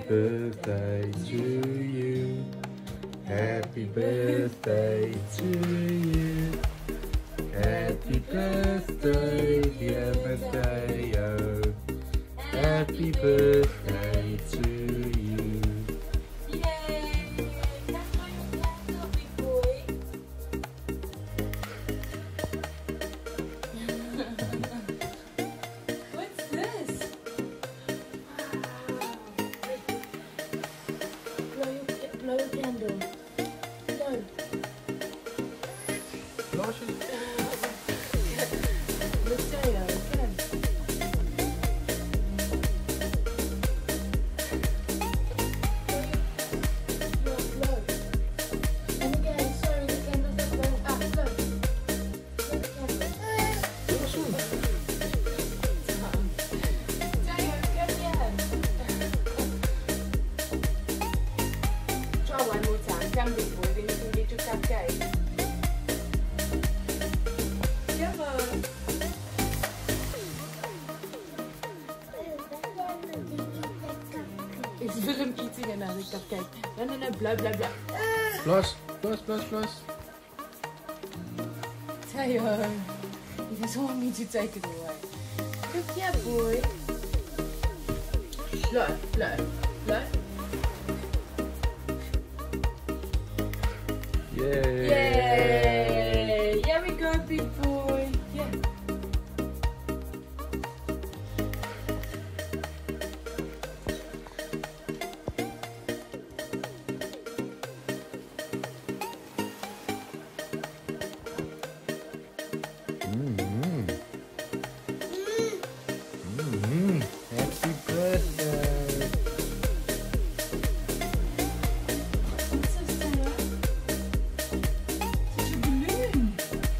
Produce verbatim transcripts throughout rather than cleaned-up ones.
birthday to you. Happy birthday to you. Happy birthday, dear Mateo. Happy birthday to you. Yay! That's my candle, big boy. What's this? Wow. Blow your, blow your candle. Blow. Mateo, come. Blow, blow. And again, sorry, the candle's not going up. Blow. Blow the candle. Mateo, come here. Try one more time. Come, big boy, then you can get your cupcake. Come on. Is Willem eating another cupcake? No, no, no, blow, blow, blow. Plus, plus, plus, plus. Mateo, he doesn't want me to take it away. Look here, boy. Blow, blow, blow. Yay! Yay! Here we go, big boy. Yeah. Mm-hmm. Mm-hmm. Happy birthday. What's this, Sarah? Such a balloon.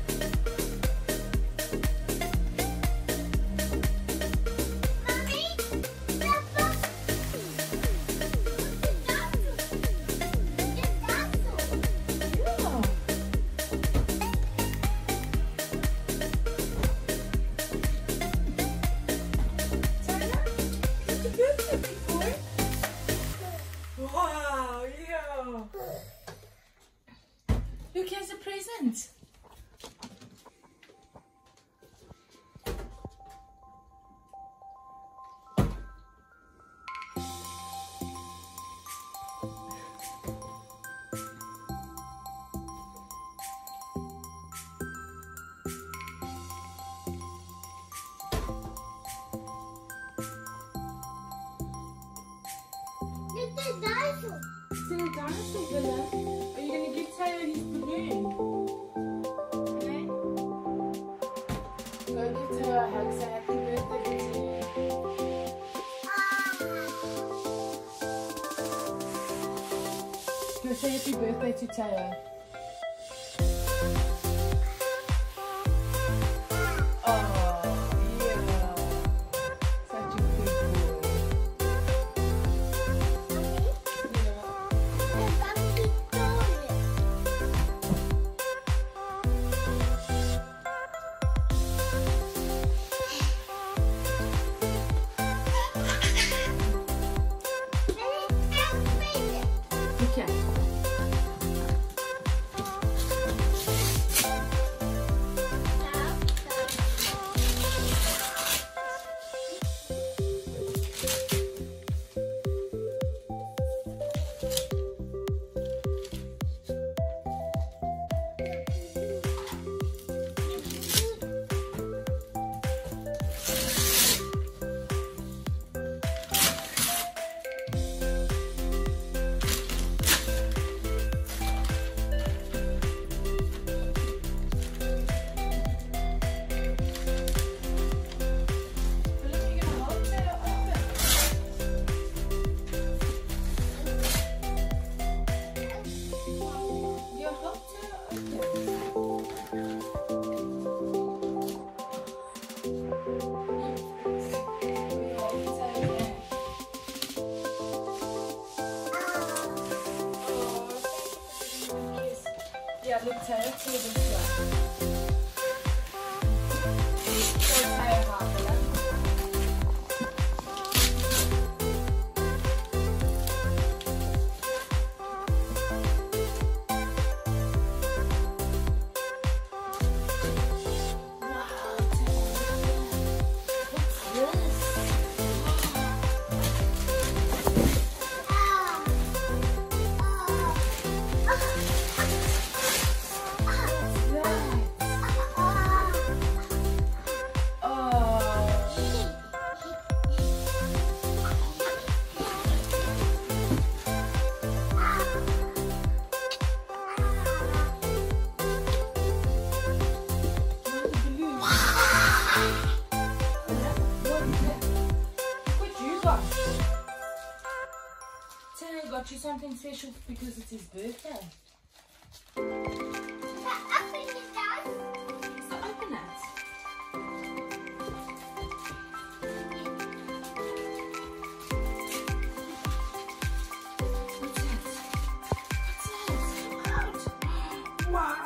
Yeah. Wow, yeah. Look, here's a present. It's in a dinosaur villa. Are you going to give Taylor his balloon? Okay. Go give Taylor a hug. Say happy birthday to you. Go say happy birthday to Taylor. Oh, yeah. Such a good boy. Okay. Ja, look, Taylor, to this one. So Taylor half of that. something special because it's his birthday. Open it, Dad. So open it. What's it? What's it? Come out. Wow.